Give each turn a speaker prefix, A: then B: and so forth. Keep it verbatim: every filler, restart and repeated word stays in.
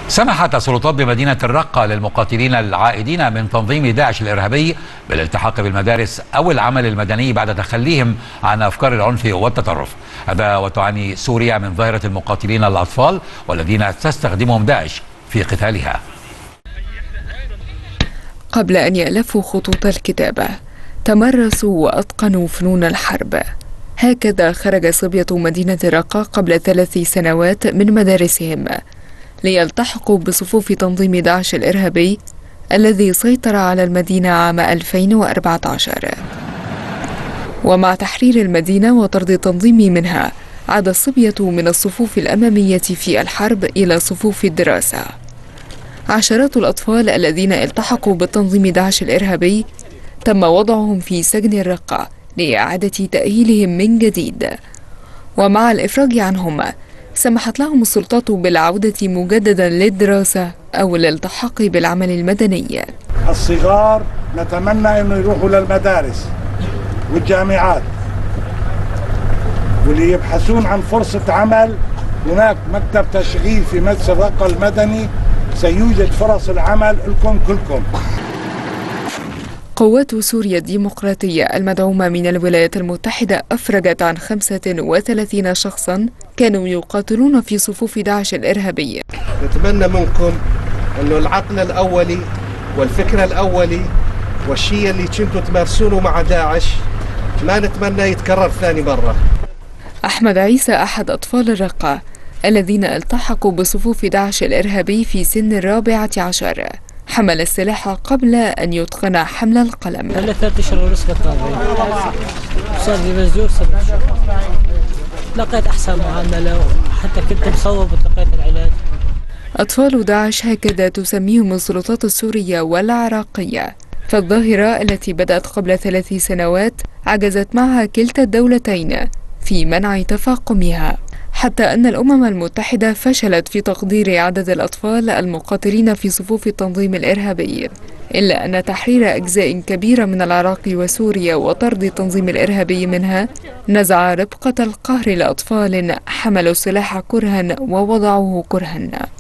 A: سمحت السلطات بمدينة الرقة للمقاتلين العائدين من تنظيم داعش الإرهابي بالالتحاق بالمدارس أو العمل المدني بعد تخليهم عن أفكار العنف والتطرف. هذا وتعاني سوريا من ظاهرة المقاتلين الأطفال والذين تستخدمهم داعش في قتالها.
B: قبل أن يألفوا خطوط الكتابة تمرسوا وأتقنوا فنون الحرب. هكذا خرج صبية مدينة الرقة قبل ثلاث سنوات من مدارسهم ليلتحقوا بصفوف تنظيم داعش الإرهابي الذي سيطر على المدينة عام ألفين وأربعة عشر. ومع تحرير المدينة وطرد التنظيم منها عاد الصبية من الصفوف الأمامية في الحرب إلى صفوف الدراسة. عشرات الأطفال الذين التحقوا بالتنظيم داعش الإرهابي تم وضعهم في سجن الرقة لإعادة تأهيلهم من جديد، ومع الإفراج عنهم سمحت لهم السلطات بالعودة مجددا للدراسة أو الالتحاق بالعمل المدني.
C: الصغار نتمنى أنه يروحوا للمدارس والجامعات، واللي يبحثون عن فرصة عمل هناك مكتب تشغيل في مجلس الرقة المدني، سيوجد فرص العمل لكم كلكم.
B: قوات سوريا الديمقراطية المدعومة من الولايات المتحدة أفرجت عن خمسة وثلاثين شخصا كانوا يقاتلون في صفوف داعش الإرهابي.
D: نتمنى منكم أنه العقل الأولي والفكر الأولي والشيء اللي كنتوا تمارسونه مع داعش ما نتمنى يتكرر ثاني مرة.
B: أحمد عيسى أحد أطفال الرقة الذين التحقوا بصفوف داعش الإرهابي في سن الرابعة عشر. حمل السلاح قبل أن يتقن حمل القلم.
E: هلا ثلاث أشهر ونص بالطابع، صار لي مزجور سبع شهور. لقيت أحسن معاملة وحتى كنت مصوب وتلقيت العلاج.
B: أطفال داعش هكذا تسميهم السلطات السورية والعراقية، فالظاهرة التي بدأت قبل ثلاث سنوات عجزت معها كلتا الدولتين في منع تفاقمها، حتى أن الأمم المتحدة فشلت في تقدير عدد الأطفال المقاتلين في صفوف التنظيم الإرهابي، إلا أن تحرير أجزاء كبيرة من العراق وسوريا وطرد التنظيم الإرهابي منها نزع ربقة القهر لأطفال حملوا السلاح كرها ووضعوه كرها.